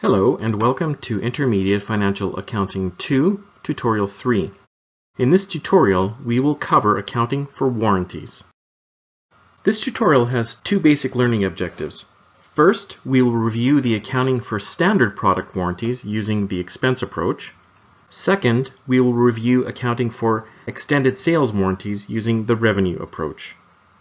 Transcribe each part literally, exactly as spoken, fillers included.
Hello and welcome to Intermediate Financial Accounting two, Tutorial three. In this tutorial, we will cover accounting for warranties. This tutorial has two basic learning objectives. First, we will review the accounting for standard product warranties using the expense approach. Second, we will review accounting for extended sales warranties using the revenue approach.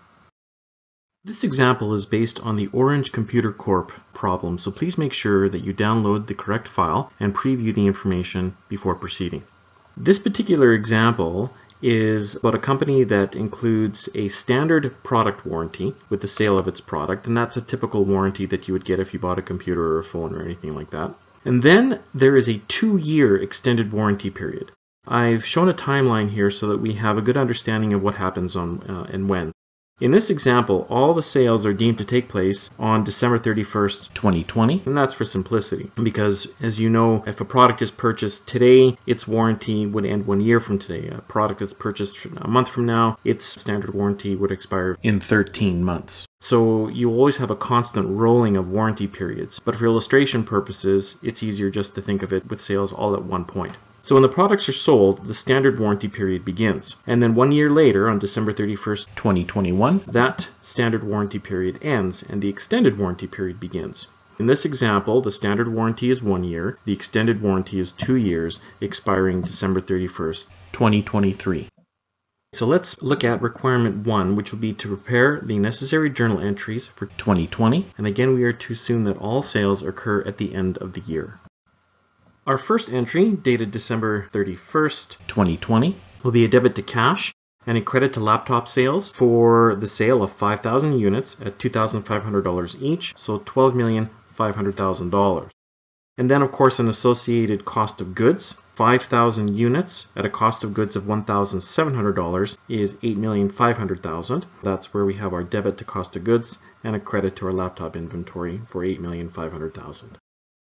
This example is based on the Orange Computer Corp problem, so please make sure that you download the correct file and preview the information before proceeding. This particular example is about a company that includes a standard product warranty with the sale of its product, and that's a typical warranty that you would get if you bought a computer or a phone or anything like that. And then there is a two-year extended warranty period. I've shown a timeline here so that we have a good understanding of what happens on uh, and when. In this example, all the sales are deemed to take place on December thirty-first, twenty twenty, and that's for simplicity because, as you know, if a product is purchased today, its warranty would end one year from today. A product that's purchased a month from now, its standard warranty would expire in thirteen months. So you always have a constant rolling of warranty periods, but for illustration purposes, it's easier just to think of it with sales all at one point. So when the products are sold, the standard warranty period begins. And then one year later, on December thirty-first, twenty twenty-one, that standard warranty period ends and the extended warranty period begins. In this example, the standard warranty is one year, the extended warranty is two years, expiring December thirty-first, twenty twenty-three. So let's look at requirement one, which will be to prepare the necessary journal entries for twenty twenty. And again, we are to assume that all sales occur at the end of the year. Our first entry, dated December thirty-first, twenty twenty, will be a debit to cash and a credit to laptop sales for the sale of five thousand units at two thousand five hundred dollars each, so twelve million five hundred thousand dollars. And then, of course, an associated cost of goods. five thousand units at a cost of goods of one thousand seven hundred dollars is eight million five hundred thousand dollars. That's where we have our debit to cost of goods and a credit to our laptop inventory for eight million five hundred thousand dollars.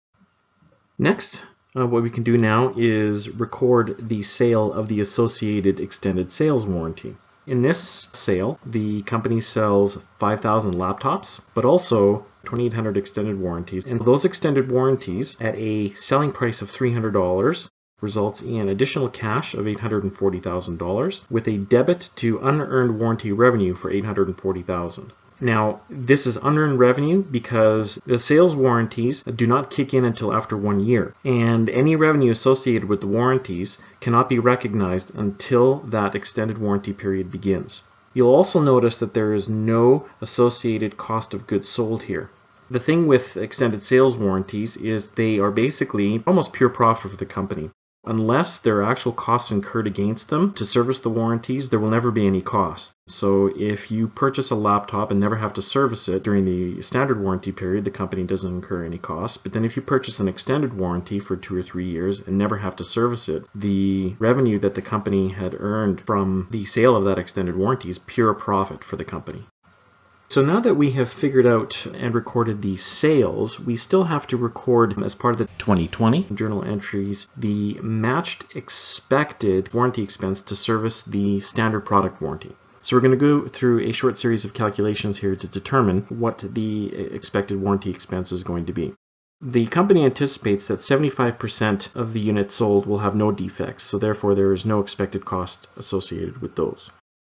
Next, Uh, what we can do now is record the sale of the associated extended sales warranty. In this sale, the company sells five thousand laptops, but also twenty-eight hundred extended warranties. And those extended warranties at a selling price of three hundred dollars results in additional cash of eight hundred forty thousand dollars with a debit to unearned warranty revenue for eight hundred forty thousand dollars. Now, this is unearned revenue because the sales warranties do not kick in until after one year, and any revenue associated with the warranties cannot be recognized until that extended warranty period begins. You'll also notice that there is no associated cost of goods sold here. The thing with extended sales warranties is they are basically almost pure profit for the company. Unless there are actual costs incurred against them to service the warranties, there will never be any cost. So if you purchase a laptop and never have to service it during the standard warranty period, the company doesn't incur any costs. But then if you purchase an extended warranty for two or three years and never have to service it, the revenue that the company had earned from the sale of that extended warranty is pure profit for the company. So now that we have figured out and recorded the sales, we still have to record, as part of the twenty twenty journal entries, the matched expected warranty expense to service the standard product warranty. So we're going to go through a short series of calculations here to determine what the expected warranty expense is going to be. The company anticipates that seventy-five percent of the units sold will have no defects, so therefore there is no expected cost associated with those.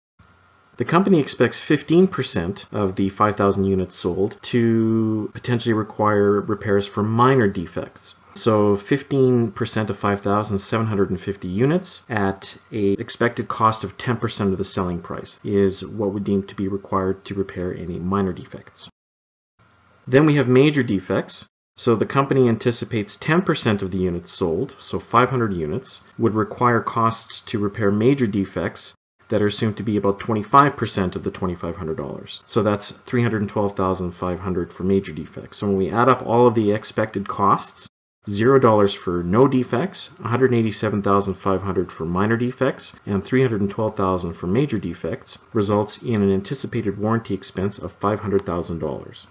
The company expects fifteen percent of the five thousand units sold to potentially require repairs for minor defects. So fifteen percent of five thousand, seven hundred fifty units at an expected cost of ten percent of the selling price is what would deem to be required to repair any minor defects. Then we have major defects. So the company anticipates ten percent of the units sold, so five hundred units, would require costs to repair major defects that are assumed to be about twenty-five percent of the twenty-five hundred dollars. So that's three hundred twelve thousand five hundred dollars for major defects. So when we add up all of the expected costs, zero dollars for no defects, one hundred eighty-seven thousand five hundred dollars for minor defects, and three hundred twelve thousand dollars for major defects, results in an anticipated warranty expense of five hundred thousand dollars.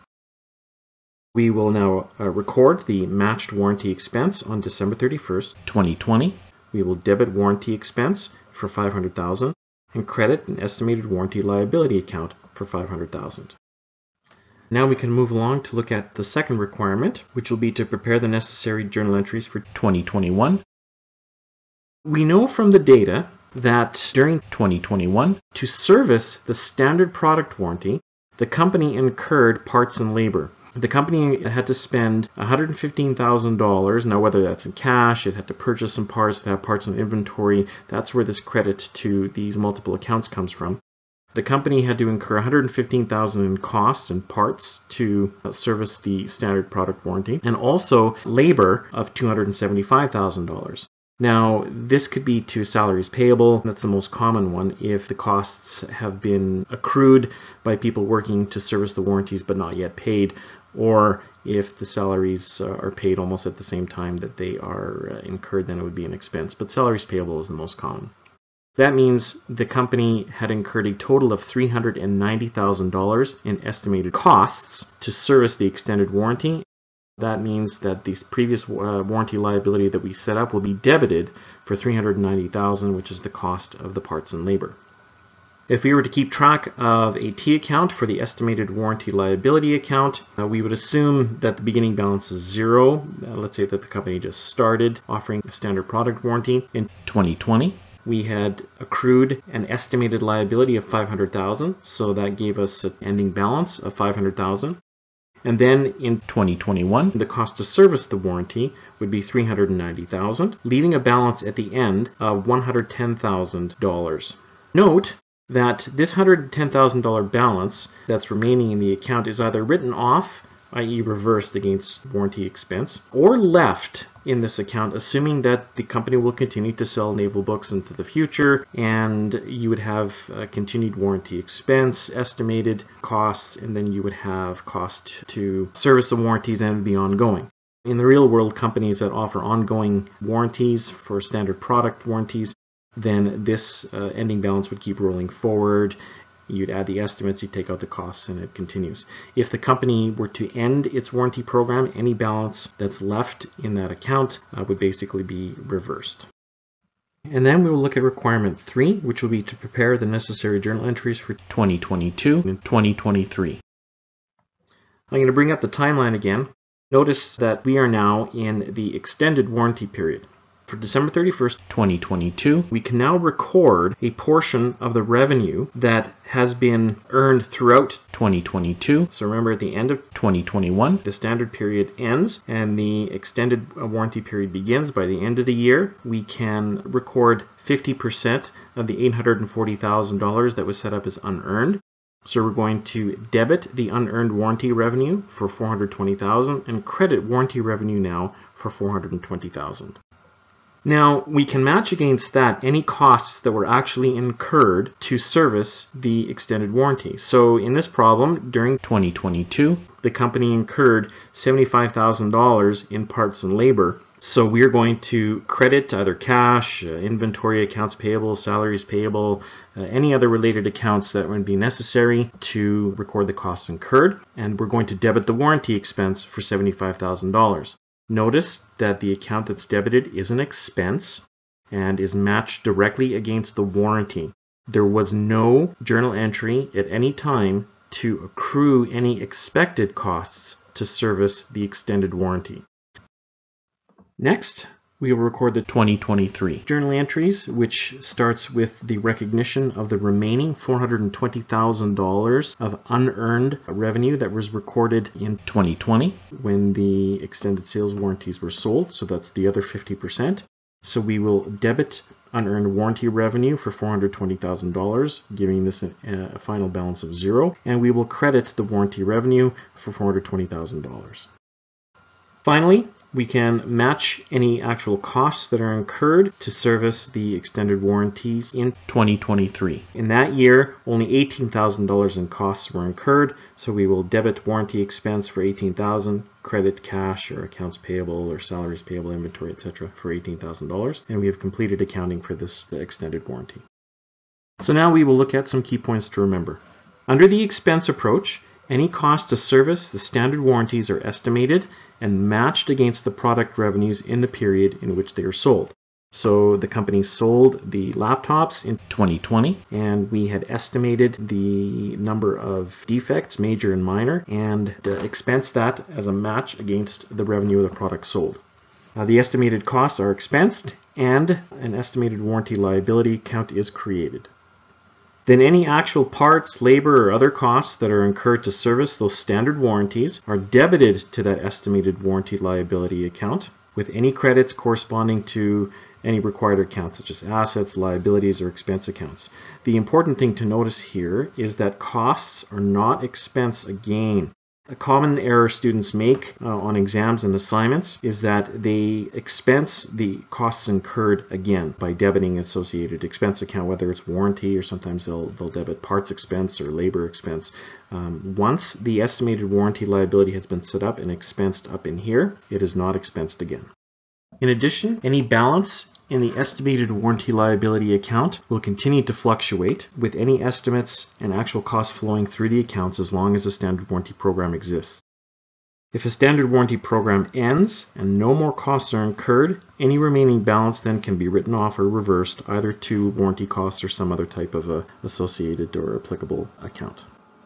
We will now uh, record the matched warranty expense on December thirty-first, twenty twenty. We will debit warranty expense for five hundred thousand dollars and credit an estimated warranty liability account for five hundred thousand dollars. Now we can move along to look at the second requirement, which will be to prepare the necessary journal entries for twenty twenty-one. We know from the data that during twenty twenty-one, to service the standard product warranty, the company incurred parts and labor. The company had to spend one hundred fifteen thousand dollars. Now, whether that's in cash, it had to purchase some parts, to have parts in inventory. That's where this credit to these multiple accounts comes from. The company had to incur one hundred fifteen thousand dollars in costs and parts to service the standard product warranty, and also labor of two hundred seventy-five thousand dollars. Now, this could be to salaries payable. That's the most common one if the costs have been accrued by people working to service the warranties but not yet paid, or if the salaries are paid almost at the same time that they are incurred, then it would be an expense. But salaries payable is the most common. That means the company had incurred a total of three hundred ninety thousand dollars in estimated costs to service the extended warranty. That means that the previous uh, warranty liability that we set up will be debited for three hundred ninety thousand dollars, which is the cost of the parts and labor. If we were to keep track of a T account for the estimated warranty liability account, uh, we would assume that the beginning balance is zero. Uh, let's say that the company just started offering a standard product warranty in twenty twenty. We had accrued an estimated liability of five hundred thousand dollars, so that gave us an ending balance of five hundred thousand dollars. And then in twenty twenty-one, the cost to service the warranty would be three hundred ninety thousand dollars, leaving a balance at the end of one hundred ten thousand dollars. Note that this one hundred ten thousand dollars balance that's remaining in the account is either written off, that is reversed against warranty expense, or left in this account, assuming that the company will continue to sell naval books into the future, and you would have uh, continued warranty expense, estimated costs, and then you would have cost to service the warranties and be ongoing. In the real world, companies that offer ongoing warranties for standard product warranties, then this uh, ending balance would keep rolling forward. You'd add the estimates, you take out the costs, and it continues. If the company were to end its warranty program, any balance that's left in that account uh, would basically be reversed. And then we will look at requirement three, which will be to prepare the necessary journal entries for twenty twenty-two and twenty twenty-three. I'm going to bring up the timeline again. Notice that we are now in the extended warranty period. For December thirty-first, twenty twenty-two, we can now record a portion of the revenue that has been earned throughout twenty twenty-two. So remember, at the end of twenty twenty-one, the standard period ends and the extended warranty period begins. By the end of the year, we can record fifty percent of the eight hundred forty thousand dollars that was set up as unearned. So we're going to debit the unearned warranty revenue for four hundred twenty thousand dollars and credit warranty revenue now for four hundred twenty thousand dollars. Now, we can match against that any costs that were actually incurred to service the extended warranty. So in this problem, during twenty twenty-two, the company incurred seventy-five thousand dollars in parts and labor. So we're going to credit either cash, uh, inventory, accounts payable, salaries payable, uh, any other related accounts that would be necessary to record the costs incurred. And we're going to debit the warranty expense for seventy-five thousand dollars. Notice that the account that's debited is an expense and is matched directly against the warranty. There was no journal entry at any time to accrue any expected costs to service the extended warranty. Next, we will record the twenty twenty-three journal entries, which starts with the recognition of the remaining four hundred twenty thousand dollars of unearned revenue that was recorded in twenty twenty when the extended sales warranties were sold. So that's the other fifty percent. So we will debit unearned warranty revenue for four hundred twenty thousand dollars, giving this a, a final balance of zero. And we will credit the warranty revenue for four hundred twenty thousand dollars. Finally, we can match any actual costs that are incurred to service the extended warranties in twenty twenty-three. In that year, only eighteen thousand dollars in costs were incurred, so we will debit warranty expense for eighteen thousand dollars, credit cash or accounts payable or salaries payable, inventory, et cetera for eighteen thousand dollars, and we have completed accounting for this extended warranty. So now we will look at some key points to remember. Under the expense approach, any cost to service the standard warranties are estimated and matched against the product revenues in the period in which they are sold. So the company sold the laptops in twenty twenty, and we had estimated the number of defects, major and minor, and uh, expensed that as a match against the revenue of the product sold. Uh, the estimated costs are expensed, and an estimated warranty liability account is created. Then any actual parts, labor, or other costs that are incurred to service those standard warranties are debited to that estimated warranty liability account, with any credits corresponding to any required accounts such as assets, liabilities, or expense accounts. The important thing to notice here is that costs are not expense again. A common error students make uh, on exams and assignments is that they expense the costs incurred again by debiting associated expense account, whether it's warranty or sometimes they'll, they'll debit parts expense or labor expense. Um, once the estimated warranty liability has been set up and expensed up in here, it is not expensed again. In addition, any balance in the estimated warranty liability account will continue to fluctuate with any estimates and actual costs flowing through the accounts as long as a standard warranty program exists. If a standard warranty program ends and no more costs are incurred, any remaining balance then can be written off or reversed either to warranty costs or some other type of a associated or applicable account.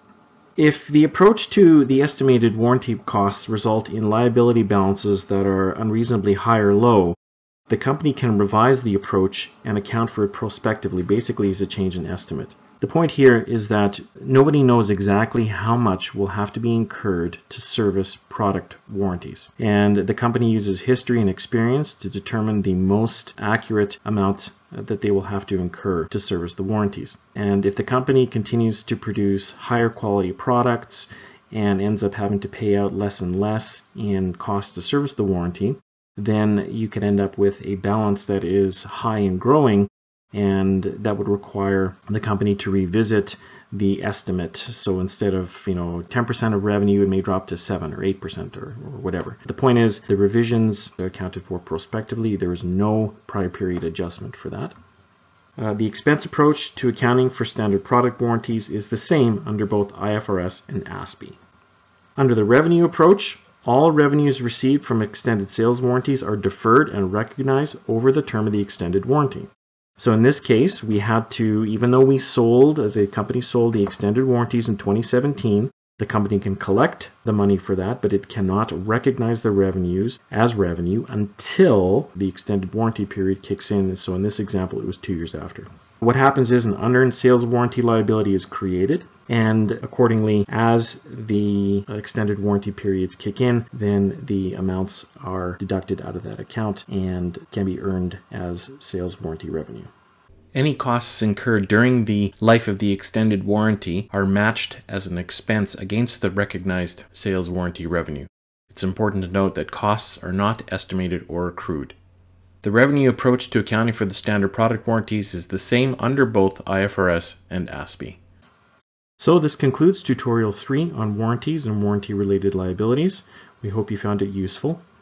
If the approach to the estimated warranty costs result in liability balances that are unreasonably high or low, the company can revise the approach and account for it prospectively, basically as a change in estimate. The point here is that nobody knows exactly how much will have to be incurred to service product warranties. And the company uses history and experience to determine the most accurate amount that they will have to incur to service the warranties. And if the company continues to produce higher quality products and ends up having to pay out less and less in cost to service the warranty, then you could end up with a balance that is high and growing, and that would require the company to revisit the estimate. So instead of, you know, ten percent of revenue, it may drop to seven or eight percent or, or whatever. The point is, the revisions are accounted for prospectively. There is no prior period adjustment for that. Uh, the expense approach to accounting for standard product warranties is the same under both I F R S and A S P E. Under the revenue approach, all revenues received from extended sales warranties are deferred and recognized over the term of the extended warranty. So in this case, we had to, even though we sold, the company sold the extended warranties in twenty seventeen, the company can collect the money for that, but it cannot recognize the revenues as revenue until the extended warranty period kicks in. So in this example, it was two years after. What happens is an unearned sales warranty liability is created, and accordingly, as the extended warranty periods kick in, then the amounts are deducted out of that account and can be earned as sales warranty revenue. Any costs incurred during the life of the extended warranty are matched as an expense against the recognized sales warranty revenue. It's important to note that costs are not estimated or accrued. The revenue approach to accounting for the standard product warranties is the same under both I F R S and A S P E. So this concludes tutorial three on warranties and warranty related liabilities. We hope you found it useful.